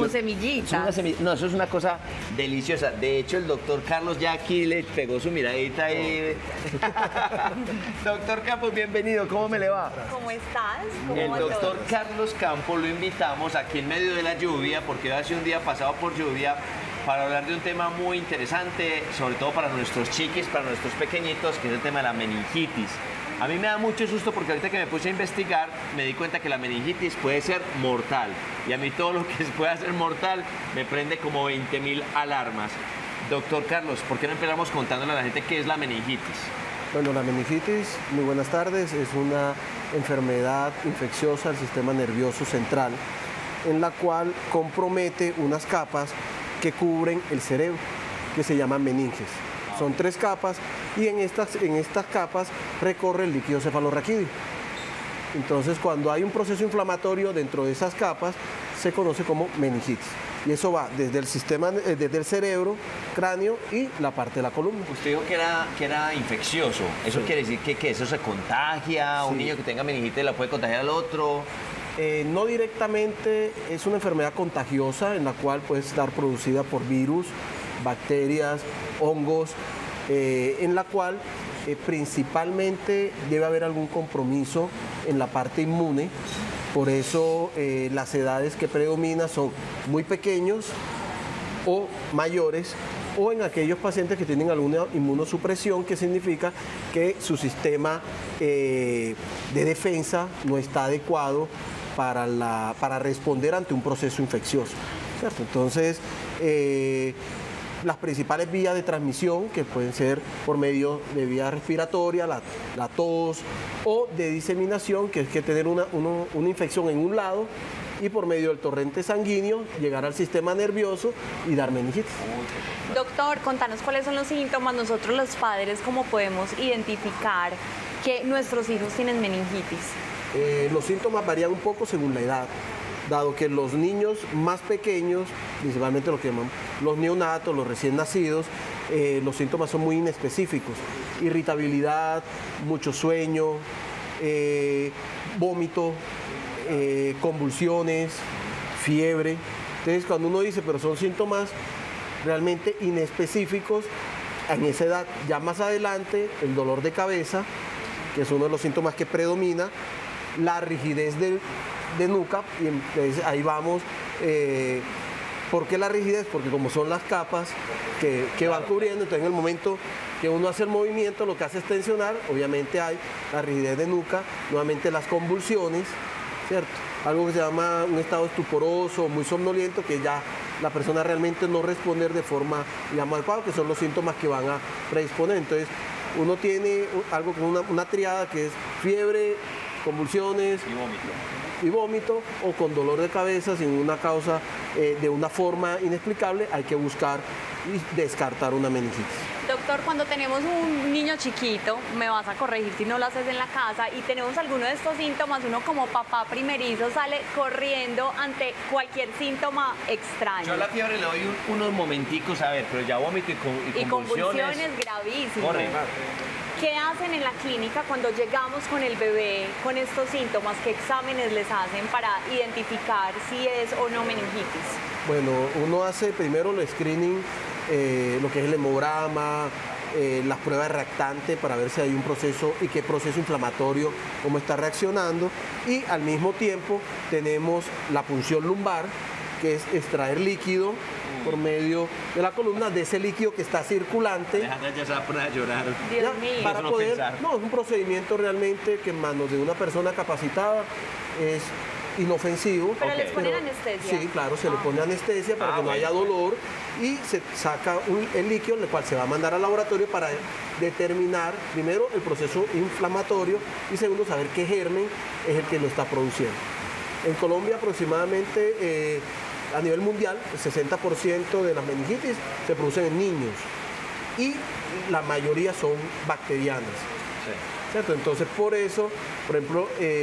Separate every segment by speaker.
Speaker 1: semillita.
Speaker 2: No, eso es una cosa deliciosa. De hecho, el doctor Carlos ya aquí le pegó su miradita ahí. Doctor Campos, bienvenido. ¿Cómo me le va?
Speaker 1: ¿Cómo estás? ¿Cómo
Speaker 2: El
Speaker 1: va
Speaker 2: doctor
Speaker 1: todo?
Speaker 2: Carlos Campos lo invitamos aquí en medio de la lluvia, porque hace un día pasado por lluvia, para hablar de un tema muy interesante, sobre todo para nuestros chiquis, para nuestros pequeñitos, que es el tema de la meningitis. A mí me da mucho susto porque ahorita que me puse a investigar me di cuenta que la meningitis puede ser mortal. Y a mí todo lo que pueda ser mortal me prende como 20.000 alarmas. Doctor Carlos, ¿por qué no empezamos contándole a la gente qué es la meningitis?
Speaker 3: Bueno, la meningitis, muy buenas tardes, es una enfermedad infecciosa del sistema nervioso central en la cual compromete unas capas que cubren el cerebro, que se llaman meninges. Son 3 capas y en estas capas recorre el líquido cefalorraquídeo. Entonces, cuando hay un proceso inflamatorio dentro de esas capas, se conoce como meningitis. Y eso va desde el sistema, desde el cerebro, cráneo y la parte de la columna.
Speaker 2: Usted dijo que era infeccioso. ¿Eso quiere decir que eso se contagia? ¿Un niño que tenga meningitis la puede contagiar al otro?
Speaker 3: No directamente, es una enfermedad contagiosa en la cual puede estar producida por virus, bacterias, hongos, en la cual principalmente debe haber algún compromiso en la parte inmune. Por eso las edades que predominan son muy pequeños o mayores, o en aquellos pacientes que tienen alguna inmunosupresión, que significa que su sistema de defensa no está adecuado para responder ante un proceso infeccioso, ¿cierto? Entonces, las principales vías de transmisión, que pueden ser por medio de vía respiratoria, la tos, o de diseminación, que es que tener una infección en un lado y por medio del torrente sanguíneo llegar al sistema nervioso y dar meningitis.
Speaker 1: Doctor, contanos cuáles son los síntomas. Nosotros los padres, ¿cómo podemos identificar que nuestros hijos tienen meningitis?
Speaker 3: Los síntomas varían un poco según la edad, dado que los niños más pequeños, principalmente lo que llamamos los neonatos, los recién nacidos, los síntomas son muy inespecíficos. Irritabilidad, mucho sueño, vómito, convulsiones, fiebre. Entonces, cuando uno dice, pero son síntomas realmente inespecíficos en esa edad. Ya más adelante, el dolor de cabeza, que es uno de los síntomas que predomina, la rigidez de nuca, y entonces ahí vamos. ¿Por qué la rigidez? Porque como son las capas que van cubriendo, entonces en el momento que uno hace el movimiento, lo que hace es tensionar, obviamente hay la rigidez de nuca, nuevamente las convulsiones, ¿cierto? Algo que se llama un estado estuporoso, muy somnoliento, que ya la persona realmente no responder de forma, digamos, adecuada, que son los síntomas que van a predisponer. Entonces, uno tiene algo como una triada que es fiebre, convulsiones y vómito, o con dolor de cabeza sin una causa, de una forma inexplicable, hay que buscar y descartar una meningitis.
Speaker 1: Doctor, cuando tenemos un niño chiquito, me vas a corregir si no lo haces en la casa, y tenemos alguno de estos síntomas, uno como papá primerizo sale corriendo ante cualquier síntoma extraño.
Speaker 2: Yo a la fiebre le doy unos momenticos, a ver, pero ya vómito y
Speaker 1: convulsiones gravísimas.
Speaker 2: Corre.
Speaker 1: ¿Qué hacen en la clínica cuando llegamos con el bebé con estos síntomas? ¿Qué exámenes les hacen para identificar si es o no meningitis?
Speaker 3: Bueno, uno hace primero el screening, lo que es el hemograma, las pruebas reactantes para ver si hay un proceso y qué proceso inflamatorio, cómo está reaccionando, y al mismo tiempo tenemos la punción lumbar, que es extraer líquido por medio de la columna, de ese líquido que está circulante.
Speaker 2: Alejandra ya se va a poner a llorar.
Speaker 1: Dios mío.
Speaker 3: Para poder, no, es un procedimiento realmente que en manos de una persona capacitada es inofensivo.
Speaker 1: ¿Pero les ponen anestesia?
Speaker 3: Sí, claro, se le pone anestesia para que no haya dolor, y se saca el líquido, el cual se va a mandar al laboratorio para determinar, primero, el proceso inflamatorio, y segundo, saber qué germen es el que lo está produciendo. En Colombia aproximadamente, a nivel mundial, el 60% de las meningitis se producen en niños, y la mayoría son bacterianas. Sí. ¿Cierto? Entonces, por eso, por ejemplo,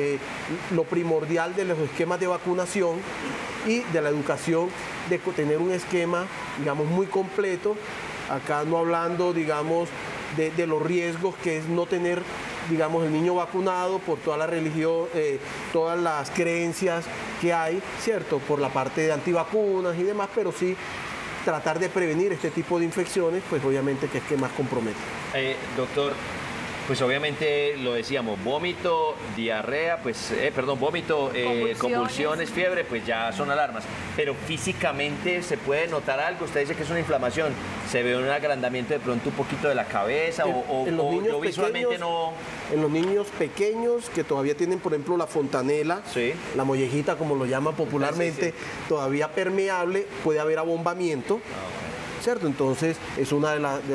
Speaker 3: lo primordial de los esquemas de vacunación y de la educación, de tener un esquema, digamos, muy completo, acá no hablando, digamos, de los riesgos, que es no tener digamos, el niño vacunado por toda la religión, todas las creencias que hay, ¿cierto? Por la parte de antivacunas y demás, pero sí tratar de prevenir este tipo de infecciones, pues obviamente que es que más compromete.
Speaker 2: Doctor, pues obviamente lo decíamos, vómito, diarrea, pues, vómito, convulsiones, fiebre, pues ya son alarmas. Pero físicamente se puede notar algo. Usted dice que es una inflamación. ¿Se ve un agrandamiento de pronto un poquito de la cabeza
Speaker 3: en los niños
Speaker 2: yo visualmente
Speaker 3: pequeños,
Speaker 2: no?
Speaker 3: En los niños pequeños que todavía tienen, por ejemplo, la fontanela,
Speaker 2: sí,
Speaker 3: la mollejita, como lo llaman popularmente,
Speaker 2: sí, sí,
Speaker 3: todavía permeable, puede haber abombamiento. ¿Cierto? Entonces es uno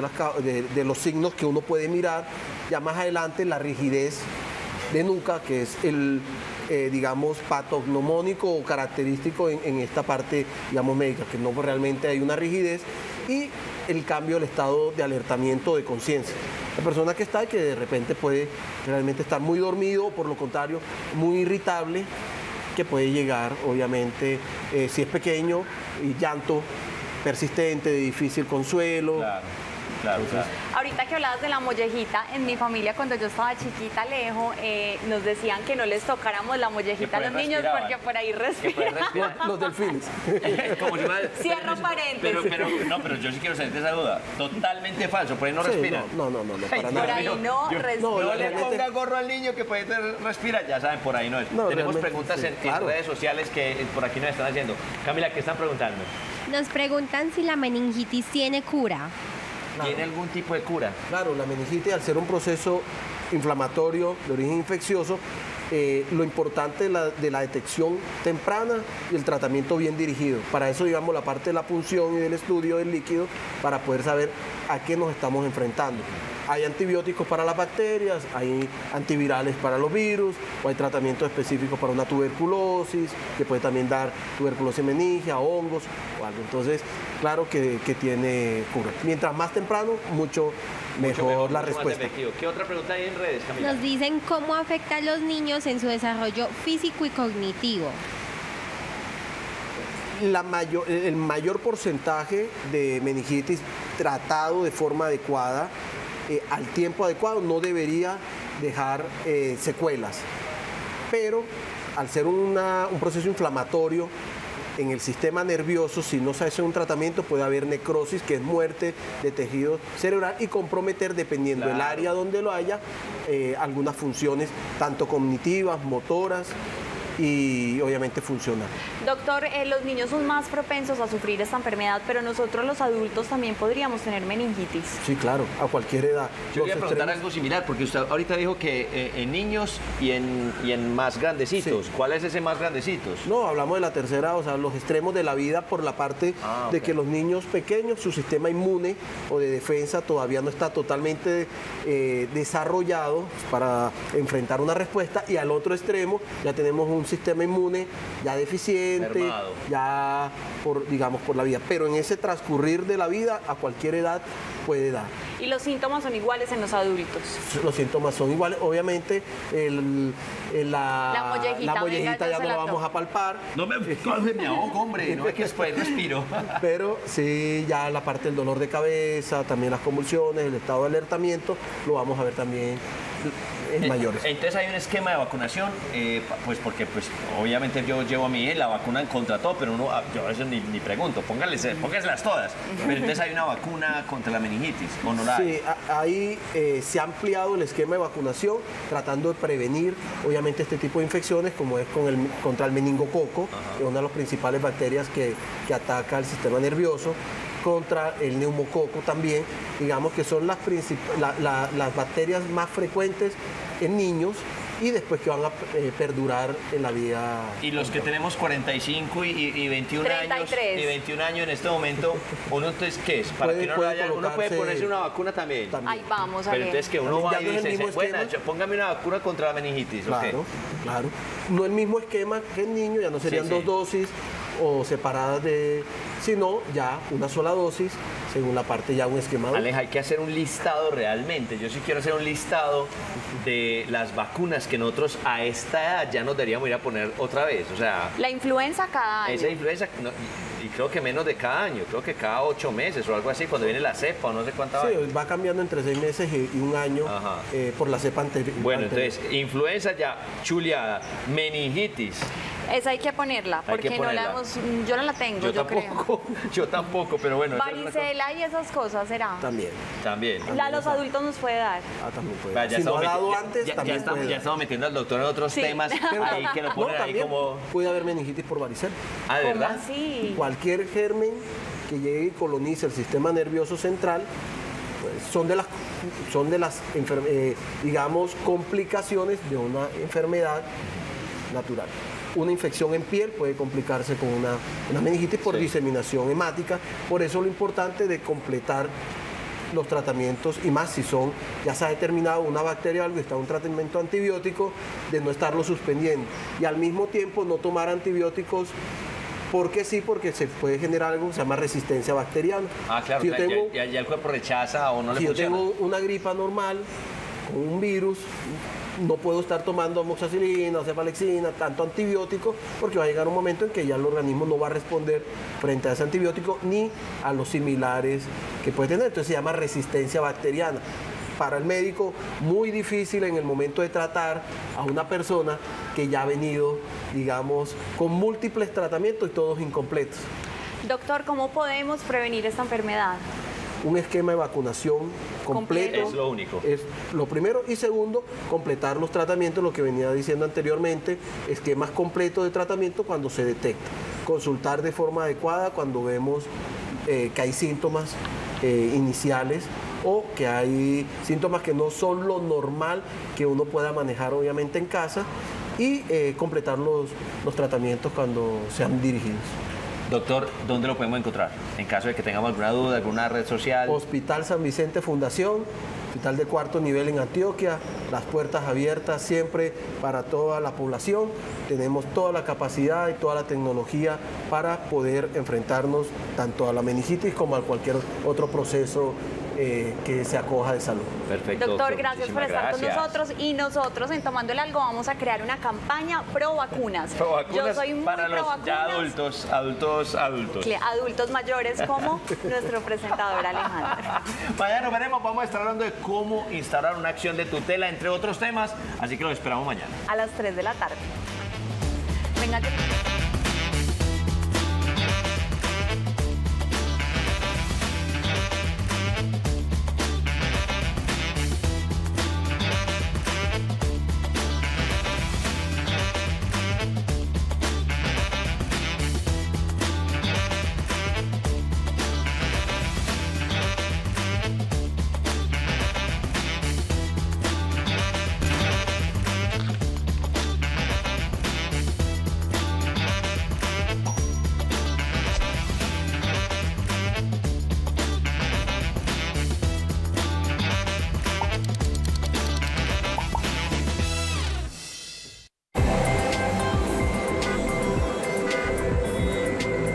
Speaker 3: de los signos que uno puede mirar. Ya más adelante la rigidez de nuca, que es el, digamos, patognomónico o característico en esta parte, digamos, médica, que no realmente hay una rigidez, y el cambio del estado de alertamiento de conciencia. La persona que está y que de repente puede realmente estar muy dormido, o por lo contrario, muy irritable, que puede llegar, obviamente, si es pequeño, y llanto persistente, de difícil consuelo.
Speaker 2: Claro, claro, claro.
Speaker 1: Ahorita que hablabas de la mollejita, en mi familia cuando yo estaba chiquita, Alejo, nos decían que no les tocáramos la mollejita a los niños porque por ahí respiran.
Speaker 3: Los delfines.
Speaker 2: Como si mal,
Speaker 1: Cierro paréntesis.
Speaker 2: pero yo sí quiero salir de esa duda. Totalmente falso, por ahí no respiran.
Speaker 3: No, para
Speaker 1: Por
Speaker 3: nada.
Speaker 1: ahí no respiran.
Speaker 2: No le ponga gorro al niño que puede respira, ya saben, por ahí no es. Tenemos preguntas
Speaker 3: sí,
Speaker 2: en redes sociales que por aquí nos están haciendo. Camila, ¿qué están preguntando?
Speaker 4: Nos preguntan si la meningitis tiene cura.
Speaker 2: ¿Tiene algún tipo de cura?
Speaker 3: Claro, la meningitis, al ser un proceso inflamatorio de origen infeccioso, lo importante de la detección temprana y el tratamiento bien dirigido. Para eso, digamos, la parte de la punción y del estudio del líquido, para poder saber a qué nos estamos enfrentando. Hay antibióticos para las bacterias, hay antivirales para los virus, o hay tratamientos específicos para una tuberculosis, que puede también dar tuberculosis meningia, hongos o algo. Entonces, claro que tiene cura. Mientras más temprano, mucho mejor la respuesta.
Speaker 2: ¿Qué otra pregunta hay en redes, Camila?
Speaker 4: Nos dicen cómo afecta a los niños en su desarrollo físico y cognitivo.
Speaker 3: El mayor porcentaje de meningitis tratado de forma adecuada, al tiempo adecuado, no debería dejar secuelas. Pero al ser un proceso inflamatorio en el sistema nervioso, si no se hace un tratamiento, puede haber necrosis, que es muerte de tejido cerebral, y comprometer, dependiendo del área donde lo haya, algunas funciones, tanto cognitivas, motoras, y obviamente funciona.
Speaker 1: Doctor, los niños son más propensos a sufrir esta enfermedad, pero nosotros los adultos también podríamos tener meningitis.
Speaker 3: Sí, claro, a cualquier edad.
Speaker 2: Yo quería preguntar algo similar, porque usted ahorita dijo que en niños y en más grandecitos. Sí. ¿Cuál es ese más grandecitos?
Speaker 3: No, hablamos de la tercera, o sea, los extremos de la vida, por la parte de que los niños pequeños, su sistema inmune o de defensa todavía no está totalmente desarrollado para enfrentar una respuesta, y al otro extremo ya tenemos un sistema inmune ya deficiente, mermado, ya por la vida. Pero en ese transcurrir de la vida, a cualquier edad puede dar.
Speaker 1: ¿Y los síntomas son iguales en los adultos?
Speaker 3: Los síntomas son iguales. Obviamente,
Speaker 1: la mollejita
Speaker 3: ya no la vamos a palpar.
Speaker 2: No me ahogo, hombre. No es que después respiro.
Speaker 3: Pero sí, ya la parte del dolor de cabeza, también las convulsiones, el estado de alertamiento, lo vamos a ver también en mayores.
Speaker 2: Entonces hay un esquema de vacunación, pues porque pues obviamente yo llevo a mi hija, la vacunan contra todo, pero yo a veces ni pregunto, pónganselas todas. Pero entonces hay una vacuna contra la meningitis, ¿o no la hay?
Speaker 3: Sí, ahí se ha ampliado el esquema de vacunación, tratando de prevenir obviamente este tipo de infecciones, como es contra el meningococo, que es una de las principales bacterias que ataca el sistema nervioso, contra el neumococo también, digamos que son las bacterias más frecuentes en niños y después que van a perdurar en la vida.
Speaker 2: Y los que tenemos 45 y 21 años en este momento, uno entonces, ¿qué es? Para que uno puede ponerse una vacuna también.
Speaker 1: Ahí vamos,
Speaker 2: pero entonces que uno va y dice, bueno, póngame una vacuna contra la meningitis.
Speaker 3: Claro, claro. No el mismo esquema que el niño, ya no serían dos dosis o separadas sino ya una sola dosis, según la parte ya un esquema.
Speaker 2: Aleja, hay que hacer un listado realmente. Yo sí quiero hacer un listado de las vacunas que nosotros a esta edad ya nos deberíamos ir a poner otra vez. O sea,
Speaker 1: la influenza cada año.
Speaker 2: Esa influenza, y creo que menos de cada año, creo que cada 8 meses o algo así, cuando viene la cepa o no sé cuánta vaina.
Speaker 3: Sí, va cambiando entre 6 meses y un año por la cepa anterior.
Speaker 2: Bueno, entonces, influenza ya, chuleada, meningitis.
Speaker 1: Esa hay que ponerla, porque
Speaker 2: que ponerla.
Speaker 1: no la hemos, yo no la tengo, yo creo.
Speaker 2: Yo tampoco, pero bueno.
Speaker 1: Varicela y esas cosas, ¿será?
Speaker 3: También.
Speaker 2: También.
Speaker 1: La a los adultos nos puede dar.
Speaker 3: También puede.
Speaker 2: Vaya,
Speaker 3: Si no ha dado
Speaker 2: ya-
Speaker 3: antes,
Speaker 2: ya,
Speaker 3: también
Speaker 2: estamos,
Speaker 3: puede
Speaker 2: ya
Speaker 3: dar.
Speaker 2: estamos metiendo al doctor en otros
Speaker 1: Sí.
Speaker 2: temas ahí que lo
Speaker 3: No,
Speaker 2: ponen ahí
Speaker 3: también
Speaker 2: como...
Speaker 3: puede haber meningitis por varicela.
Speaker 2: Ah, ¿de
Speaker 1: ¿Cómo
Speaker 2: verdad?
Speaker 1: así?
Speaker 3: Cualquier germen que llegue y colonice el sistema nervioso central pues, son de las digamos, complicaciones de una enfermedad natural. Una infección en piel puede complicarse con una meningitis por
Speaker 2: Sí.
Speaker 3: diseminación hemática. Por eso lo importante de completar los tratamientos, y más si son, ya se ha determinado una bacteria o algo, está un tratamiento antibiótico, de no estarlo suspendiendo. Y al mismo tiempo no tomar antibióticos porque sí, porque se puede generar algo que se llama resistencia bacteriana.
Speaker 2: Ah, claro,
Speaker 3: Si yo tengo,
Speaker 2: ya el cuerpo rechaza o no le
Speaker 3: si yo
Speaker 2: funciona.
Speaker 3: tengo una gripa normal con un virus, no puedo estar tomando amoxicilina o cefalexina, tanto antibiótico, porque va a llegar un momento en que ya el organismo no va a responder frente a ese antibiótico ni a los similares que puede tener. Entonces se llama resistencia bacteriana. Para el médico, muy difícil en el momento de tratar a una persona que ya ha venido, digamos, con múltiples tratamientos y todos incompletos.
Speaker 1: Doctor, ¿cómo podemos prevenir esta enfermedad?
Speaker 3: Un esquema de vacunación completo.
Speaker 2: Es lo único.
Speaker 3: Es lo primero. Y segundo, completar los tratamientos, lo que venía diciendo anteriormente, esquemas completos de tratamiento cuando se detecta. Consultar de forma adecuada cuando vemos que hay síntomas iniciales o que hay síntomas que no son lo normal que uno pueda manejar obviamente en casa, y completar los tratamientos cuando sean dirigidos.
Speaker 2: Doctor, ¿dónde lo podemos encontrar? En caso de que tengamos alguna duda, alguna red social.
Speaker 3: Hospital San Vicente Fundación, hospital de 4º nivel en Antioquia, las puertas abiertas siempre para toda la población. Tenemos toda la capacidad y toda la tecnología para poder enfrentarnos tanto a la meningitis como a cualquier otro proceso que se acoja de salud.
Speaker 2: Perfecto.
Speaker 1: Doctor, gracias por
Speaker 2: muchísimas
Speaker 1: estar con
Speaker 2: gracias.
Speaker 1: nosotros, y nosotros en Tomando el Algo vamos a crear una campaña pro vacunas.
Speaker 2: Pro vacunas
Speaker 1: Yo soy muy
Speaker 2: para
Speaker 1: pro
Speaker 2: los
Speaker 1: vacunas.
Speaker 2: ya adultos.
Speaker 1: Adultos mayores como nuestro presentador Alejandro.
Speaker 2: Mañana nos veremos, vamos a estar hablando de cómo instaurar una acción de tutela, entre otros temas, así que los esperamos mañana.
Speaker 1: A las 3 de la tarde. Venga, que...